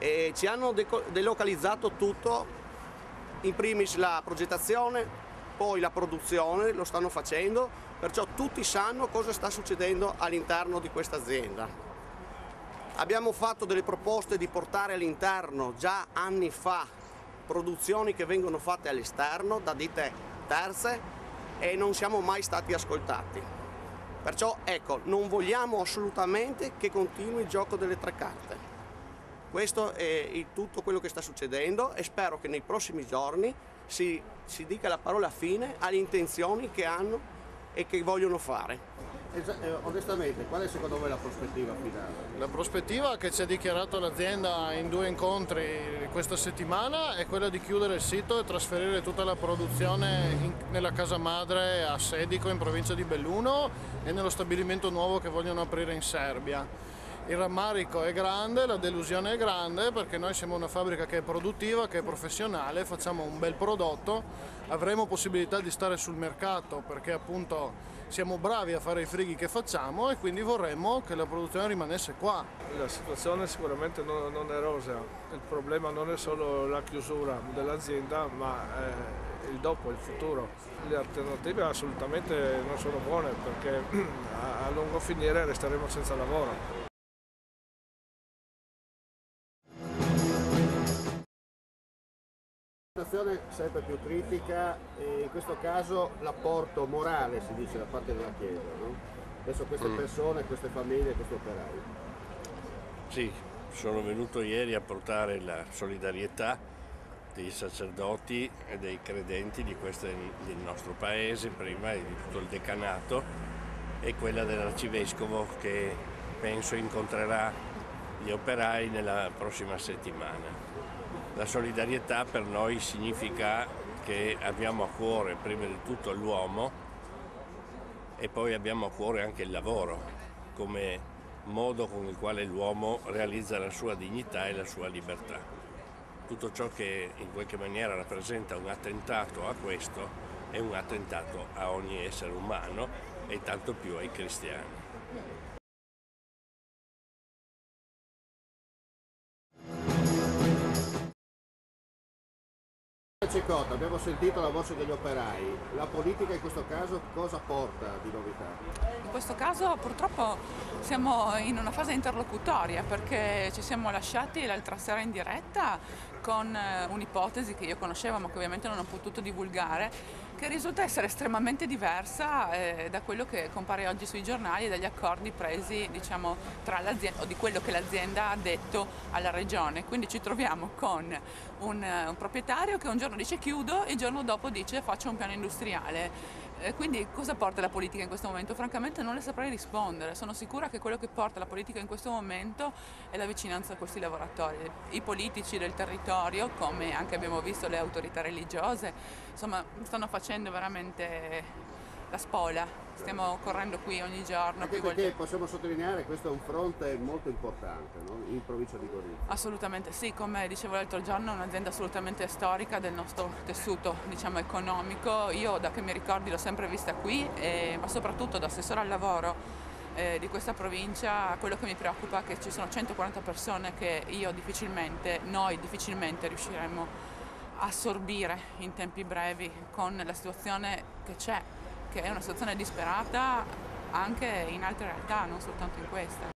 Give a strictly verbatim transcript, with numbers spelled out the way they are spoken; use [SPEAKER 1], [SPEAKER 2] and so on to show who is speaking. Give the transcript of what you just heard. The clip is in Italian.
[SPEAKER 1] E ci hanno delocalizzato tutto, in primis la progettazione, poi la produzione, lo stanno facendo, perciò tutti sanno cosa sta succedendo all'interno di questa azienda. Abbiamo fatto delle proposte di portare all'interno già anni fa produzioni che vengono fatte all'esterno da ditte terze e non siamo mai stati ascoltati. Perciò ecco, non vogliamo assolutamente che continui il gioco delle tre carte. Questo è il tutto quello che sta succedendo e spero che nei prossimi giorni si, si dica la parola fine alle intenzioni che hanno e che vogliono fare.
[SPEAKER 2] Eh, onestamente, qual è secondo voi la prospettiva finale?
[SPEAKER 3] La prospettiva che ci ha dichiarato l'azienda in due incontri questa settimana è quella di chiudere il sito e trasferire tutta la produzione in, nella casa madre a Sedico in provincia di Belluno e nello stabilimento nuovo che vogliono aprire in Serbia. Il rammarico è grande, la delusione è grande perché noi siamo una fabbrica che è produttiva, che è professionale, facciamo un bel prodotto, avremo possibilità di stare sul mercato perché appunto siamo bravi a fare i frighi che facciamo e quindi vorremmo che la produzione rimanesse qua.
[SPEAKER 4] La situazione sicuramente non, non è rosa, il problema non è solo la chiusura dell'azienda ma eh, il dopo, il futuro. Le alternative assolutamente non sono buone perché a, a lungo finire resteremo senza lavoro.
[SPEAKER 2] La situazione sempre più critica e in questo caso l'apporto morale si dice da parte della Chiesa, no? Verso queste persone, queste famiglie, questi operai.
[SPEAKER 5] Sì, sono venuto ieri a portare la solidarietà dei sacerdoti e dei credenti di queste, del nostro paese, prima e di tutto il decanato, e quella dell'arcivescovo che penso incontrerà gli operai nella prossima settimana. La solidarietà per noi significa che abbiamo a cuore prima di tutto l'uomo e poi abbiamo a cuore anche il lavoro come modo con il quale l'uomo realizza la sua dignità e la sua libertà. Tutto ciò che in qualche maniera rappresenta un attentato a questo è un attentato a ogni essere umano e tanto più ai cristiani.
[SPEAKER 2] Cecotto, abbiamo sentito la voce degli operai, la politica in questo caso cosa porta di novità?
[SPEAKER 6] In questo caso purtroppo siamo in una fase interlocutoria perché ci siamo lasciati l'altra sera in diretta con un'ipotesi che io conoscevo ma che ovviamente non ho potuto divulgare, che risulta essere estremamente diversa eh, da quello che compare oggi sui giornali e dagli accordi presi, diciamo, tra l'azienda o di quello che l'azienda ha detto alla regione. Quindi ci troviamo con un, un proprietario che un giorno dice chiudo e il giorno dopo dice faccio un piano industriale. Eh, quindi cosa porta la politica in questo momento? Francamente non le saprei rispondere. Sono sicura che quello che porta la politica in questo momento è la vicinanza a questi lavoratori. I politici del territorio, come anche abbiamo visto le autorità religiose, insomma stanno facendo veramente la spola. Stiamo correndo qui ogni giorno.
[SPEAKER 2] Anche perché volte... possiamo sottolineare che questo è un fronte molto importante, no? In provincia di Gorizia.
[SPEAKER 6] Assolutamente sì, come dicevo l'altro giorno è un'azienda assolutamente storica del nostro tessuto, diciamo, economico. Io da che mi ricordi l'ho sempre vista qui, e, ma soprattutto da assessore al lavoro eh, di questa provincia quello che mi preoccupa è che ci sono centoquaranta persone che io difficilmente, noi difficilmente riusciremo a assorbire in tempi brevi con la situazione che c'è, che è una situazione disperata anche in altre realtà, non soltanto in questa.